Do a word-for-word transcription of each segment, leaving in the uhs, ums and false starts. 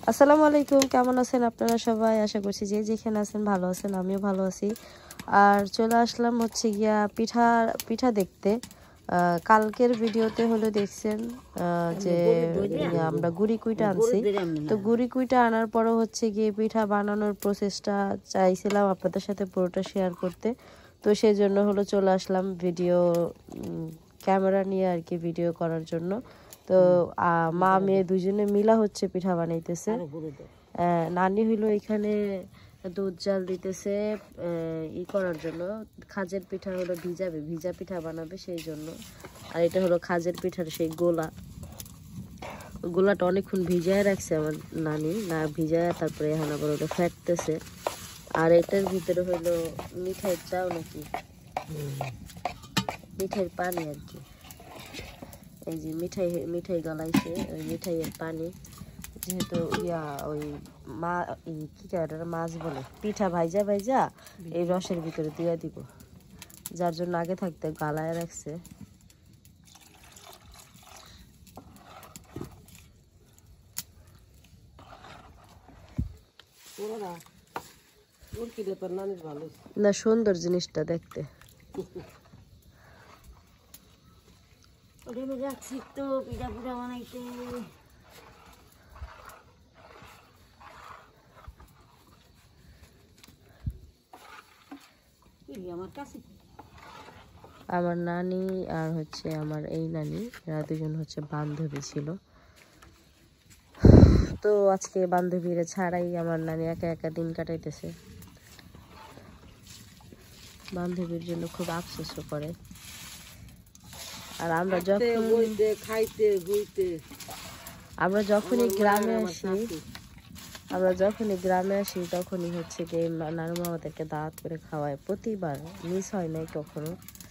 আসসালামু আলাইকুম, কেমন আছেন আপনারা সবাই? আশা করছি যে যেখানে আছেন ভালো আছেন, আমিও ভালো আছি। আর চলে আসলাম হচ্ছে গিয়া পিঠা পিঠা দেখতে। কালকের ভিডিওতে হলো দেখছেন যে আমরা গুড়ি কুইটা আনছি। তো গুড়ি কুইটা আনার পরও হচ্ছে গিয়ে পিঠা বানানোর প্রসেসটা চাইছিলাম আপনাদের সাথে পুরোটা শেয়ার করতে। তো সেই জন্য হলো চলে আসলাম ভিডিও ক্যামেরা নিয়ে আর কি ভিডিও করার জন্য। তো মা মেয়ে দুজনে মিলা হচ্ছে পিঠা বানাইতেছে। নানি হইলো এখানে দুধ জাল দিতেছে ই করার জন্য, খাজের পিঠা হলো ভিজাবে, ভিজা পিঠা বানাবে সেই জন্য। আর এটা হলো খাজের পিঠার সেই গোলা, গোলাটা অনেকক্ষণ ভিজায় রাখছে আমার নানি, না ভিজায় তারপরে এখন আবার ওটা ফেটতেছে। আর এটার ভিতরে হইলো মিঠাইয়ের চাও নাকি মিঠাইয়ের পানি আর কি। এই যে মিঠাই মিঠাই গলাইছে, ওই মিঠাইয়ের পানি, যেহেতু ইয়া ওই মা কি কয় মাছ বলে পিঠা ভাইজা ভাইজা এই রসের ভিতরে দিয়ে দিব, যার জন্য আগে থাকতে গালায় রাখছে। না সুন্দর জিনিসটা দেখতে। যাচ্ছি তো পিঠা পিঠা বানাইতে। আমার কাছে আমার নানি আর হচ্ছে আমার এই নানি, এরা দুজন হচ্ছে বান্ধবী ছিল। তো আজকে বান্ধবীরা ছাড়াই আমার নানি একা একা দিন কাটাইতেছে। বান্ধবীর জন্য খুব আফসোসও করে। আর আমরা যখন খাইতে হইতে আমরা যখনই গ্রামে আসি আমরা যখনই গ্রামে আসি তখনই হচ্ছে কি নানু মামাদেরকে দাওয়াত করে খাওয়ায়, প্রতিবার মিস হয় নাই কখনো।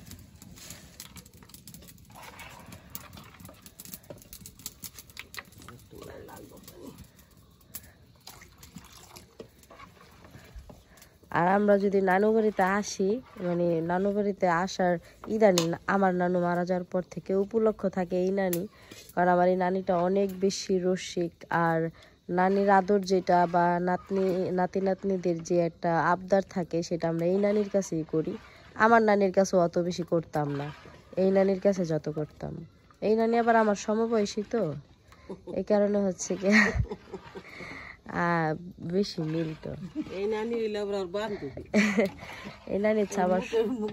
আর আমরা যদি নানু বাড়িতে আসি, মানে নানু বাড়িতে আসার ইদানি আমার নানু মারা যাওয়ার পর থেকে উপলক্ষ থাকে এই নানি, কারণ আমার এই নানিটা অনেক বেশি রসিক। আর নানির আদর যেটা বা নাতনি নাতি নাতনিদের যে একটা আবদার থাকে সেটা আমরা এই নানির কাছেই করি। আমার নানির কাছে অত বেশি করতাম না, এই নানির কাছে যত করতাম। এই নানি আবার আমার সমবয়সী, তো এই কারণে হচ্ছে কি বেশি মিল। তো এই নানি এই নানি আমার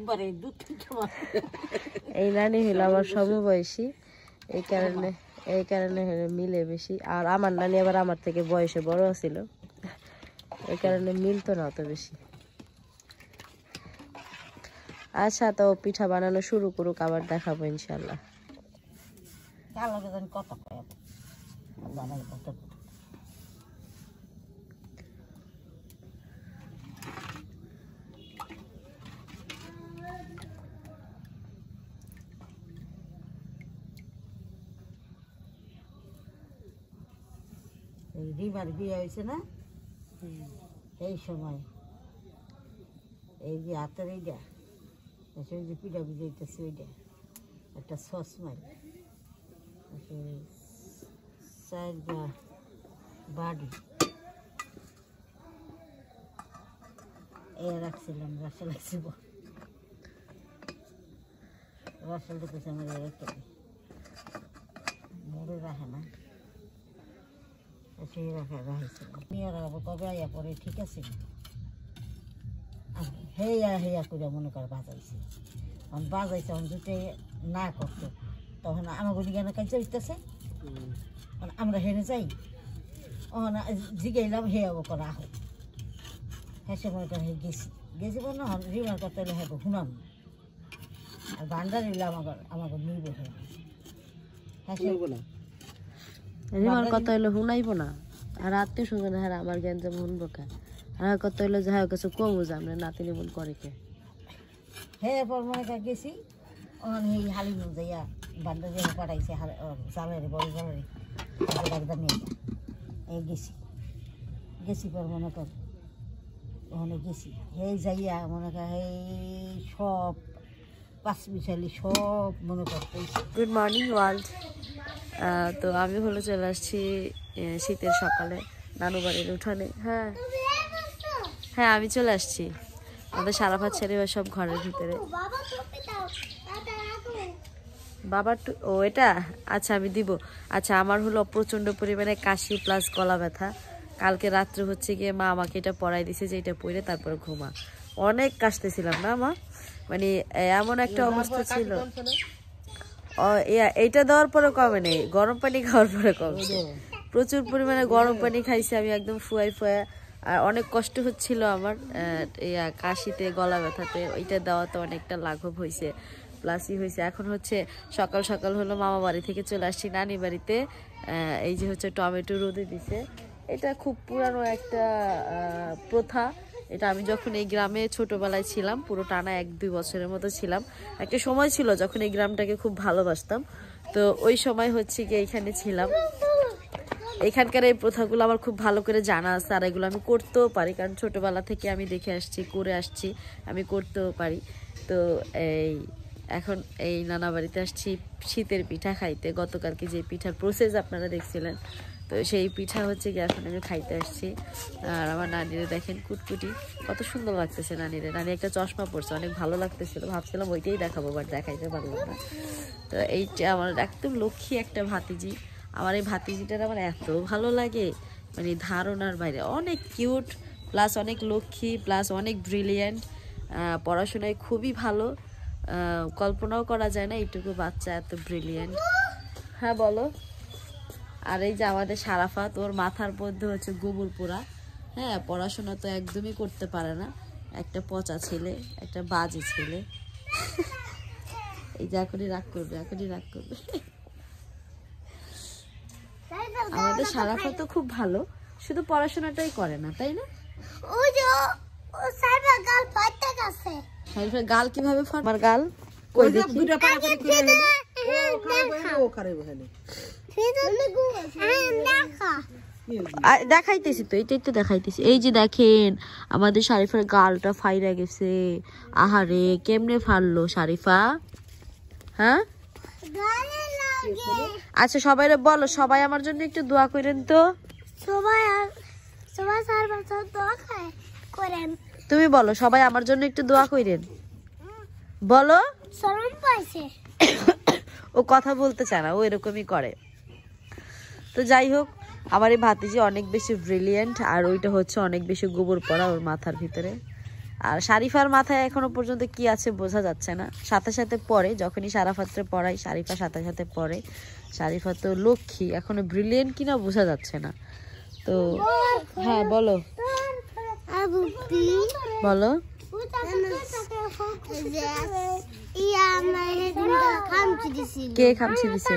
এই নানি হলো আমার সমবয়সী, এই কারণে এই কারণে মিলে বেশি। আর আমার নানি আবার আমার থেকে বয়সে বড় ছিল, এই কারণে মিলতো না অত বেশি। আচ্ছা, তো পিঠা বানানো শুরু করুক, আবার দেখাবো ইনশাল্লাহ। রিমার বিয়ে হয়েছে না, এই সময় এই যে হাতের এইটা যে পিঠা ভিজাইতেছে ওইটা একটা সসমাই চার বাড়ি এ রাখছিলাম, রসা লাগছিল, রসা দেখেছে আমার রেখে মরে রাখে না, সেই রাখা রাখছিলাম। কবে আয়া পরে ঠিক আছে, হেয়া হেয়া করে মনে করে বাজাইছে, তখন বাজাইছে তখন যদি না করতো তখন আমাকে কেন কাজ উঠতেছে, আমরা হেনে যাই জিগাইলাম হেয়াবো করা আহ হ্যাঁ সময়টা হে গেছি গেছি বল না রিমার করতে হলে হ্যাঁ শুনাম, আর বান্ডা নিলে আমাকে আমাকে নিবে হ্যাঁ রিমার কথা হইলো শুনাইব না। আর আত্মীয় স্বজন হ্যাঁ আমার জ্ঞান যেমন শুনবো কে, আর কথা হইলো যে হ্যাঁ কিছু কমু যে আমরা নাতিনি মন করে কে হ্যাঁ পর মনে কর গেছি ওখানে এই হালি নো যাইয়া বান্ডা দিয়ে পাঠাইছে জালের বড় জালের একদম নিয়ে এই গেছি গেছি পর মনে কর ওখানে গেছি এই যাইয়া মনে কর এই সব পাঁচ মিশালি সব মনে করতে। Good morning world. তো আমি হলো চলে আসছি শীতের সকালে। নানু বাড়ির উঠানে। হ্যাঁ হ্যাঁ আমি চলে আসছি, আমাদের সারাফাত ছেড়ে সব ঘরের ভিতরে। বাবার ও এটা আচ্ছা আমি দিব। আচ্ছা আমার হলো প্রচন্ড পরিমাণে কাশি প্লাস গলা ব্যথা। কালকে রাত্রে হচ্ছে গিয়ে মা আমাকে এটা পরাই দিছে যে এটা পরে তারপরে ঘুমা। অনেক কাশতেছিলাম না মা, মানে এমন একটা অবস্থা ছিল। এইটা দেওয়ার পরে কমে নেই, গরম পানি খাওয়ার পরে কমছে। প্রচুর পরিমাণে গরম পানি খাইছি আমি একদম ফুয়াই ফুয়া। আর অনেক কষ্ট হচ্ছিল আমার কাশিতে গলা ব্যথাতে, ওইটা দেওয়াতে অনেকটা লাঘব হয়েছে প্লাসই হয়েছে। এখন হচ্ছে সকাল সকাল হলো মামা বাড়ি থেকে চলে আসছি নানি বাড়িতে। এই যে হচ্ছে টমেটো রোদে দিছে, এটা খুব পুরানো একটা প্রথা। এটা আমি যখন এই গ্রামে ছোটবেলায় ছিলাম, পুরো টানা এক দুই বছরের মতো ছিলাম। একটা সময় ছিল যখন এই গ্রামটাকে খুব ভালোবাসতাম, তো ওই সময় হচ্ছে কি এইখানে ছিলাম। এখানকার এই প্রথাগুলো আমার খুব ভালো করে জানা আছে, আর এগুলো আমি করতেও পারি, কারণ ছোটবেলা থেকে আমি দেখে আসছি, করে আসছি, আমি করতেও পারি। তো এই এখন এই নানা বাড়িতে আসছি শীতের পিঠা খাইতে। গতকালকে যে পিঠার প্রসেস আপনারা দেখছিলেন, তো সেই পিঠা হচ্ছে কি এখন আমি খাইতে আসছি। আর আমার নানিরে দেখেন কুটকুটি, কত সুন্দর লাগতেছে নানিরে। নানি একটা চশমা পরছে, অনেক ভালো লাগতেছিল, ভাবছিলাম ওইটাই দেখাবো, বাট দেখাইতে পারলাম না। তো এইটা আমার একদম লক্ষ্মী একটা ভাতিজি। আমার এই ভাতিজিটার আমার এত ভালো লাগে, মানে ধারণার বাইরে। অনেক কিউট প্লাস অনেক লক্ষ্মী প্লাস অনেক ব্রিলিয়েন্ট, পড়াশোনায় খুবই ভালো, কল্পনাও করা যায় না এইটুকু বাচ্চা এত ব্রিলিয়েন্ট। হ্যাঁ বলো। আর এই যে আমাদের সারাফাত, ওর মাথার মধ্যে হচ্ছে গোবর পোড়া। হ্যাঁ পড়াশোনা তো একদমই করতে পারে না, একটা পচা ছেলে, একটা বাজে ছেলে। এই যে এখনই রাগ করবে, এখনই রাগ করবে। আমাদের সারাফাত তো খুব ভালো, শুধু পড়াশোনাটাই করে না, তাই না? ওই যে ও সাইবার গাল ফাটতে গেছে। সাইবার গাল কিভাবে ফাট? আমার গাল কই দেখি। দুটো পাড়া করে করে হলো ও খারাপ ও খারাপ হলো দেখা দেখাইতেছি তো, এইটাই তো দেখাইতেছি। এই যে দেখেন আমাদের শারিফার গালটা ফাইরা গেছে। আহারে কেমনে ফাড়লো শারিফা? হ্যাঁ আচ্ছা সবাই বলো, সবাই আমার জন্য একটু দোয়া করেন তো। সবাই সবাই সাইবার দোয়া করেন। তুমি বলো সবাই আমার জন্য একটু দোয়া করেন, বলো। শরম পাইছে, ও কথা বলতে চায় না, ও এরকমই করে। তো যাই হোক, আমার এই ভাতিজি অনেক বেশি ব্রিলিয়েন্ট, আর ওইটা হচ্ছে অনেক বেশি গোবর পড়া ওর মাথার ভিতরে। আর শারিফার মাথায় এখনো পর্যন্ত কি আছে বোঝা যাচ্ছে না, সাথে সাথে পড়ে, যখনই সারাফাত্রে পড়াই শারিফা সাথে সাথে পড়ে। শারিফা তো লক্ষ্মী, এখনো ব্রিলিয়েন্ট কিনা বোঝা যাচ্ছে না। তো হ্যাঁ বলো বলো। কে খামচি দিছে?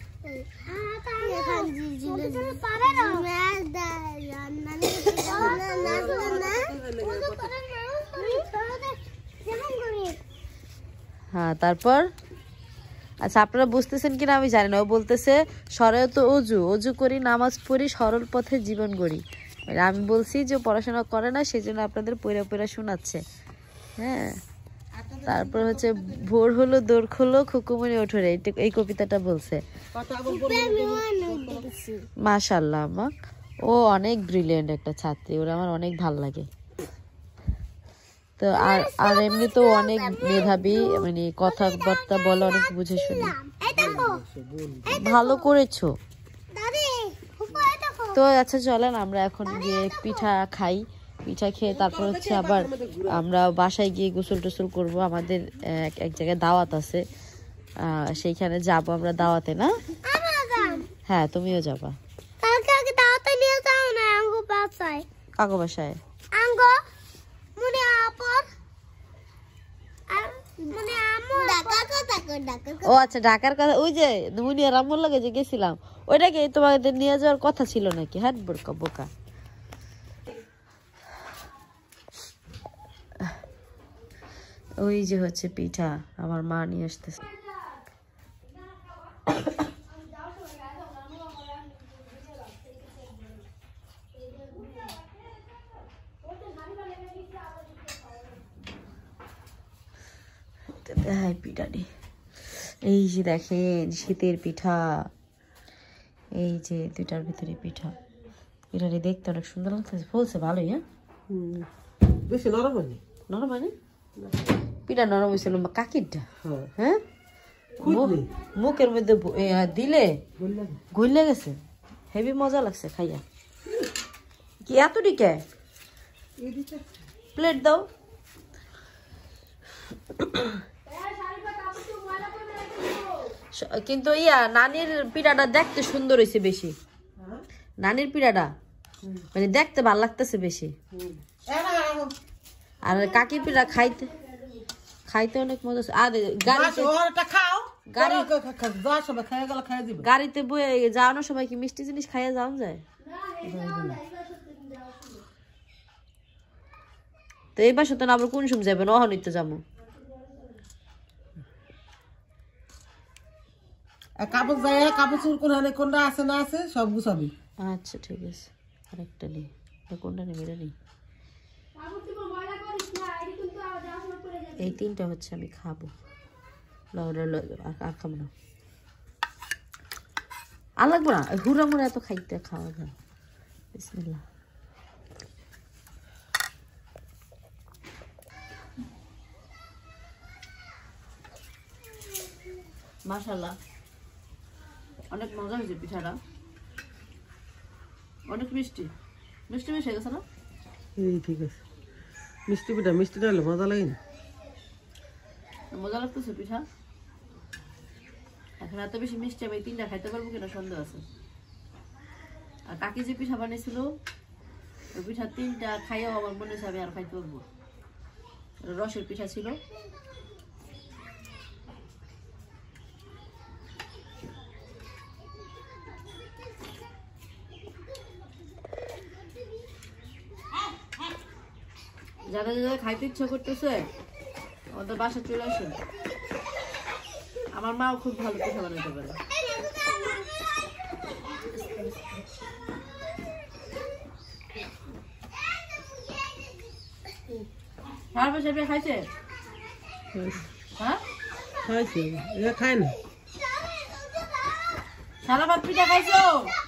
হ্যাঁ তারপর আচ্ছা আপনারা বুঝতেছেন কিনা আমি জানি না। ও বলতেছে সরে তো অজু অজু করি, নামাজ পড়ি, সরল পথে জীবন গড়ি। আমি বলছি যে পড়াশোনা করে না, সেই জন্য আপনাদের পয়রা পয়রা শোনাচ্ছে। হ্যাঁ তারপর হচ্ছে ভোর হলো দৌড় খোলো খুকুমনি ওঠো রে, এই কবিতাটা বলছে। মাশাআল্লাহ মা, ও অনেক ব্রিলিয়েন্ট একটা ছাত্রী, ওরা আমার অনেক ভালো লাগে। তো আর আর এমনি তো অনেক মেধাবী, মানে কথাবার্তা বলে অনেক বুঝে শুনে। ভালো করেছো। তো আচ্ছা চলেন আমরা এখন গিয়ে পিঠা খাই, পিঠা খেয়ে তারপর হচ্ছে আবার আমরা বাসায় গিয়ে গোসল টোসল করবো। আমাদের এক জায়গায় দাওয়াত আছে, সেইখানে যাবো আমরা দাওয়াতে। না হ্যাঁ তুমিও যাবা। কাকু বাসায়? ও আচ্ছা ঢাকার কথা, ওই যে মুনিয়া রামুর লাগে যে গেছিলাম, ওইটাকে তোমাদের নিয়ে যাওয়ার কথা ছিল নাকি? হ্যাঁ বোকা বোকা। ওই যে হচ্ছে পিঠা আমার মা নিয়ে আসতেছে। পিঠাটি এই যে দেখেন শীতের পিঠা, এই যে দুটার ভিতরে পিঠা, পিঠাটি দেখতে অনেক সুন্দর লাগতেছে, ফুলছে ভালোই। হ্যাঁ বেশি নরম হয়নি। নরম হয়নি? পিঠা নরম হয়েছিল কাকিরটা। হ্যাঁ মুখের মধ্যে দিলে গইলে গেছে, হেভি মজা লাগছে খাইয়া। কি এত ডিকে প্লেট দাও। কিন্তু ইয়া নানির পিঠাটা দেখতে সুন্দর হয়েছে বেশি, নানির পিঠাটা মানে দেখতে ভাল লাগতেছে বেশি। আর কাকি পিঠা খাইতে খাইতে অনেক মজা। আর গাড়িতে গাড়িতে বয়ে যাওয়ানো সবাই কি মিষ্টি জিনিস খাইয়া যাওয়া যায়? তো এই বাসা তো আবার কোন সময় যাবেন? অহনিতে যাবো। কাপড় যায় কাপড় চুর কোন কোনটা আছে না আছে সব গুছাবি। আচ্ছা ঠিক আছে, আরেকটা নেই। কোনটা নেই এটা নেই, এই তিনটা হচ্ছে আমি খাবো। আর খাবো না, আর লাগবো না। হুড়া মুড়া এত খাইতে খাওয়া যায়। বিসমিল্লাহ। মাশাআল্লাহ অনেক মজা হয়েছে পিঠাটা, অনেক মিষ্টি মিষ্টি মিশে গেছে না? এই ঠিক আছে, মিষ্টি পিঠা মিষ্টিটা হলে মজা লাগে না? মজা লাগতেছে পিঠা। এখন এত বেশি মিষ্টি আমি তিনটা খাইতে পারবো কিনা সন্দেহ আছে। আর কাকি যে পিঠা বানিয়েছিল ওই পিঠা তিনটা খাইয়াও আমার মনে হচ্ছে আমি আর খাইতে পারবো। রসের পিঠা ছিল। যাদের যাদের খাইতে ইচ্ছা করতেছে আমাদের বাসা চলে আসেন। আমার মাও খুব ভালো পিঠা বানাতে পারে। সারা সেটা খাইছে? হ্যাঁ খাইছে, এটা খায় না। সারা ভাত পিঠা খাইছো?